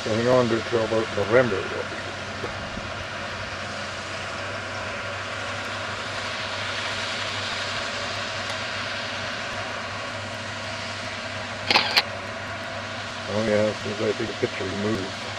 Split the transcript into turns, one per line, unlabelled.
Going on to till about November. Oh yeah, as soon as I take a picture, he moves.